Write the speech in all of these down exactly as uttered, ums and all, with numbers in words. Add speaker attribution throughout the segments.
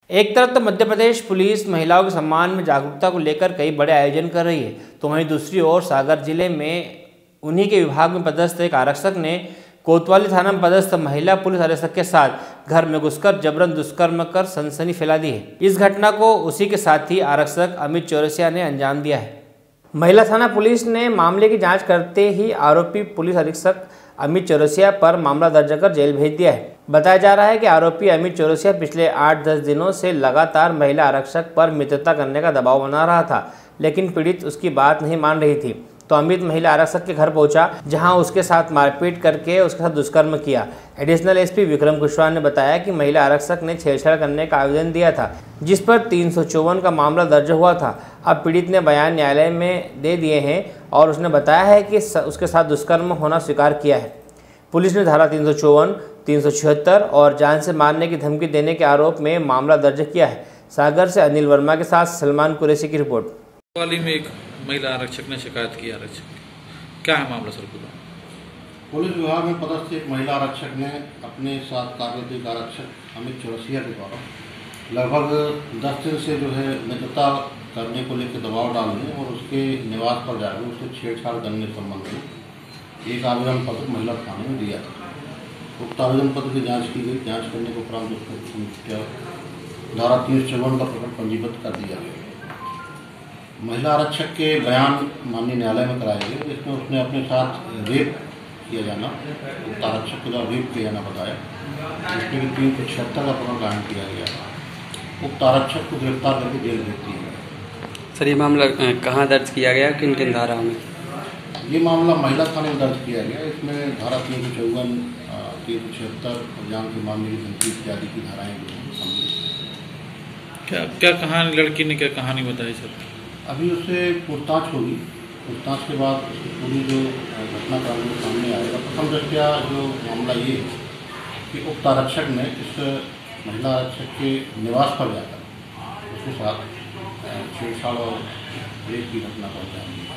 Speaker 1: एक तरफ तो मध्य प्रदेश पुलिस महिलाओं के सम्मान में जागरूकता को लेकर कई बड़े आयोजन कर रही है, तो वहीं दूसरी ओर सागर जिले में उन्हीं के विभाग में पदस्थ एक आरक्षक ने कोतवाली थाना में पदस्थ महिला पुलिस आरक्षक के साथ घर में घुसकर जबरन दुष्कर्म कर सनसनी फैला दी है। इस घटना को उसी के साथी आरक्षक अमित चौरसिया ने अंजाम दिया है। महिला थाना पुलिस ने मामले की जांच करते ही आरोपी पुलिस अधीक्षक अमित चौरसिया पर मामला दर्ज कर जेल भेज दिया है। बताया जा रहा है कि आरोपी अमित चौरसिया पिछले आठ दस दिनों से लगातार महिला आरक्षक पर मित्रता करने का दबाव बना रहा था, लेकिन पीड़ित उसकी बात नहीं मान रही थी। तो अमित महिला आरक्षक के घर पहुंचा, जहां उसके साथ मारपीट करके उसके साथ दुष्कर्म किया। एडिशनल एसपी विक्रम कुशवाहा ने बताया कि महिला आरक्षक ने छेड़छाड़ करने का आवेदन दिया था, जिस पर तीन सौ चौवन का मामला दर्ज हुआ था। अब पीड़ित ने बयान न्यायालय में दे दिए हैं और उसने बताया है कि उसके साथ दुष्कर्म होना स्वीकार किया है। पुलिस ने धारा तीन सौ चौवन, तीन सौ छिहत्तर और जान से मारने की धमकी देने के आरोप में मामला दर्ज किया है। सागर से अनिल वर्मा के साथ सलमान कुरैशी की रिपोर्ट।
Speaker 2: कोतवाली में एक महिला आरक्षक ने शिकायत की आरक्षक, क्या है मामला सर? पूरा
Speaker 3: पुलिस विभाग में पदस्थ एक महिला आरक्षक ने अपने साथ कार्यरत आरक्षक अमित चौरसिया के द्वारा लगभग दस दिन से जो है मित्रता करने को लेकर दबाव डालने और उसके निवास पर जाकर उससे छेड़छाड़ करने संबंध में एक आवेदन पत्र महिला थाने में दिया था। उक्त आवेदन पत्र की जांच की गई। जांच करने के उपरांत उसको धारा तीन सौ चौवन का प्रकरण पंजीबद्ध कर दिया गया। महिला आरक्षक के बयान माननीय न्यायालय में कराए गए, जिसमें उसने अपने साथ रेप किया जाना, उक्त आरक्षक को जो रेप किया जाना बताया, जिसमें कि तीन सौ छिहत्तर का प्रकरण कायम किया गया। उक्त आरक्षक को गिरफ्तार करके जेल भेज दिया गया।
Speaker 4: सर, ये मामला कहाँ दर्ज किया गया, किन किन धाराओं में?
Speaker 3: ये मामला महिला थाने में दर्ज किया गया। इसमें धारा तीन सौ चौवन, तीन सौ छिहत्तर और जान से मारने की धमकी इत्यादि की धाराएँ
Speaker 2: क्या क्या कहानी, लड़की ने क्या कहानी बताई सर?
Speaker 3: अभी उससे पूछताछ होगी। पूछताछ के बाद पूरी जो घटनाक्रम सामने आएगा। प्रथम दृष्टया जो मामला ये है कि उक्त आरक्षक ने इस महिला आरक्षक के निवास पर जाकर उसके साथ छेड़छाड़ और रेप की घटना को अंजाम दिया।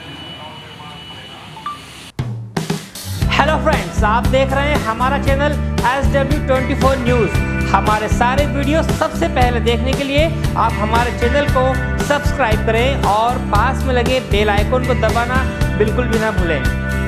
Speaker 1: हेलो फ्रेंड्स, आप देख रहे हैं हमारा channel S W twenty four news. हमारे सारे वीडियो सबसे पहले देखने के लिए आप हमारे चैनल को सब्सक्राइब करें और पास में लगे बेल आइकन को दबाना बिल्कुल भी ना भूलें।